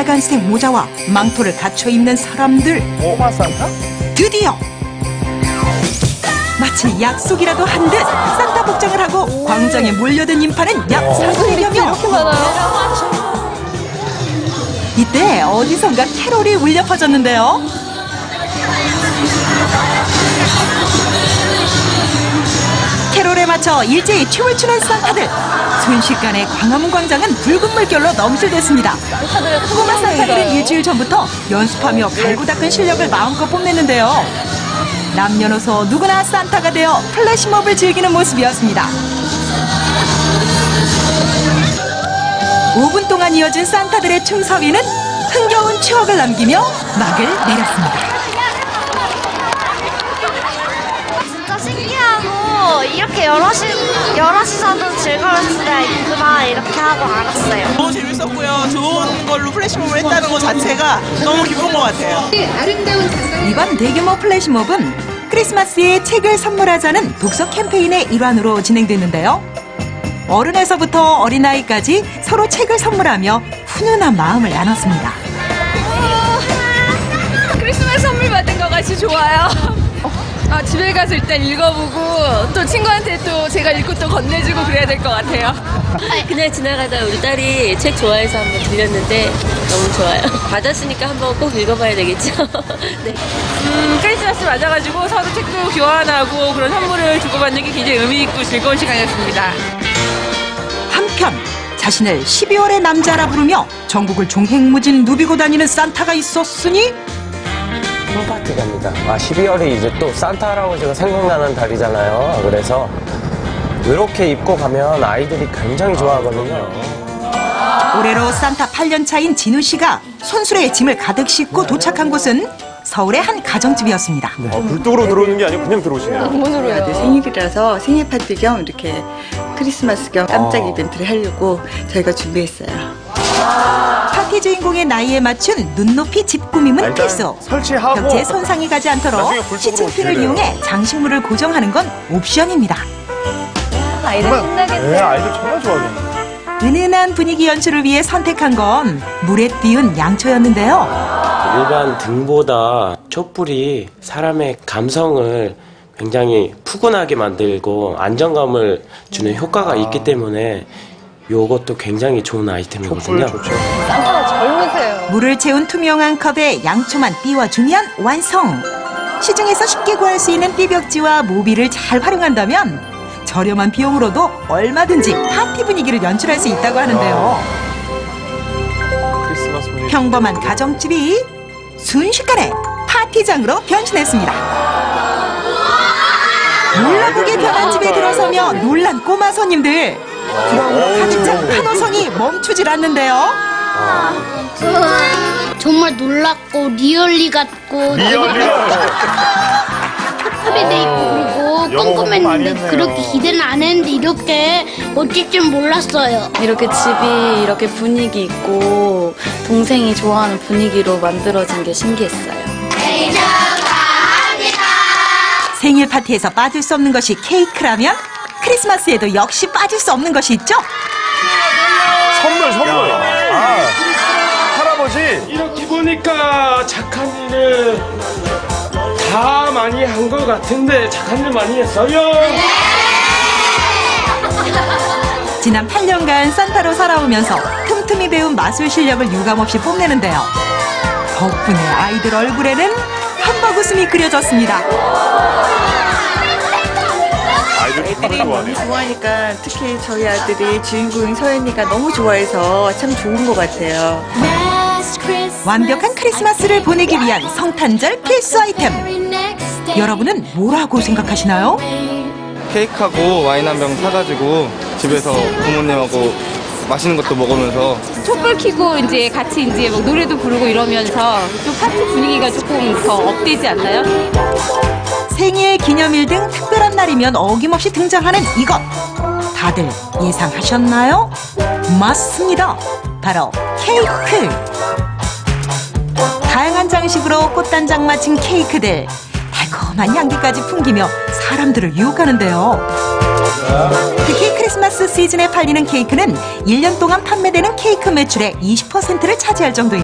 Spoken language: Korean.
빨간색 모자와 망토를 갖춰 입는 사람들. 꼬마 산타? 드디어 마치 약속이라도 한 듯 산타 복장을 하고 광장에 몰려든 인파는 약 300여 명. 이때 어디선가 캐롤이 울려 퍼졌는데요. 캐롤에 맞춰 일제히 춤을 추는 산타들. 순식간에 광화문 광장은 붉은 물결로 넘실댔습니다. 꼬마 산타들은 일주일 전부터 연습하며 갈고 닦은 실력을 마음껏 뽐냈는데요. 남녀노소 누구나 산타가 되어 플래시몹을 즐기는 모습이었습니다. 5분 동안 이어진 산타들의 춤사위는 흥겨운 추억을 남기며 막을 내렸습니다. 진짜 신기하고 이렇게 여럿이서도 즐거울 수가 있구나 이렇게 하고 알았어요. 너무 재밌었고요. 좋은 걸로 플래시몹을 했다는 것 자체가 너무 기쁜 것 같아요. 이번 대규모 플래시몹은 크리스마스에 책을 선물하자는 독서 캠페인의 일환으로 진행됐는데요. 어른에서부터 어린아이까지 서로 책을 선물하며 훈훈한 마음을 나눴습니다. 크리스마스 선물 받은 거 같이 좋아요. 집에 가서 일단 읽어보고 또 친구한테 또 제가 읽고 또 건네주고 그래야 될 것 같아요. 그냥 지나가다 우리 딸이 책 좋아해서 한번 들렸는데 너무 좋아요. 받았으니까 한번 꼭 읽어봐야 되겠죠. 네. 크리스마스 맞아가지고 서로 책도 교환하고 그런 선물을 주고받는 게 굉장히 의미있고 즐거운 시간이었습니다. 한편 자신을 12월의 남자라 부르며 전국을 종횡무진 누비고 다니는 산타가 있었으니 홈파티 갑니다. 12월이 이제 또 산타 할아버지가 생각나는 달이잖아요. 그래서 이렇게 입고 가면 아이들이 굉장히 좋아하거든요. 올해로 산타 8년 차인 진우 씨가 손수레에 짐을 가득 싣고 도착한 곳은 서울의 한 가정집이었습니다. 불독으로 들어오는 게 아니고 그냥 들어오시네요. 아들 생일이라서 생일 파티 겸 이렇게 크리스마스 겸 깜짝 이벤트를 하려고 저희가 준비했어요. 파티 주인공의 나이에 맞춘 눈높이 집 꾸밈은 필수. 설치하고 벽지에 손상이 가지 않도록 시침핀을 이용해 장식물을 고정하는 건 옵션입니다. 아이들 신나겠네. 네, 아이들 정말 좋아하겠네. 은은한 분위기 연출을 위해 선택한 건 물에 띄운 양초였는데요. 일반 등보다 촛불이 사람의 감성을 굉장히 푸근하게 만들고 안정감을 주는 효과가 있기 때문에 이것도 굉장히 좋은 아이템이거든요. 산타가 젊으세요. 물을 채운 투명한 컵에 양초만 띄워주면 완성! 시중에서 쉽게 구할 수 있는 띠벽지와 모비를 잘 활용한다면 저렴한 비용으로도 얼마든지 파티 분위기를 연출할 수 있다고 하는데요. 크리스마스 분위기. 평범한 가정집이 순식간에 파티장으로 변신했습니다. 놀라보게 변한 집에 들어서며 놀란 꼬마 손님들. 그럼 가득 환호성이 멈추질 않는데요. 정말 놀랍고 리얼리 같고 탑탑이 돼 있고 그리고 꼼꼼했는데 그렇게 기대는 안 했는데 이렇게 멋질 줄 몰랐어요. 이렇게 집이 이렇게 분위기 있고 동생이 좋아하는 분위기로 만들어진 게 신기했어요. 생일 파티에서 빠질 수 없는 것이 케이크라면 크리스마스에도 역시 빠질 수 없는 것이 있죠. 선물. 할아버지. 이렇게 보니까 착한 일을 다 많이 한 것 같은데 착한 일 많이 했어요. 지난 8년간 산타로 살아오면서 틈틈이 배운 마술 실력을 유감없이 뽐내는데요. 덕분에 아이들 얼굴에는 한박 웃음이 그려졌습니다. 애들이 너무 좋아하니까 특히 저희 아들이 주인공인 서연이가 너무 좋아해서 참 좋은 것 같아요. 완벽한 크리스마스를 보내기 위한 성탄절 필수 아이템. 여러분은 뭐라고 생각하시나요? 케이크하고 와인 한 병 사가지고 집에서 부모님하고 맛있는 것도 먹으면서 촛불 켜고 이제 같이 이제 막 노래도 부르고 이러면서 좀 파티 분위기가 조금 더 업되지 않나요? 생일, 기념일 등 특별한 날이면 어김없이 등장하는 이것. 다들 예상하셨나요? 맞습니다. 바로 케이크. 다양한 장식으로 꽃단장 맞힌 케이크들. 달콤한 향기까지 풍기며 사람들을 유혹하는데요. 특히 크리스마스 시즌에 팔리는 케이크는 1년 동안 판매되는 케이크 매출의 20%를 차지할 정도입니다.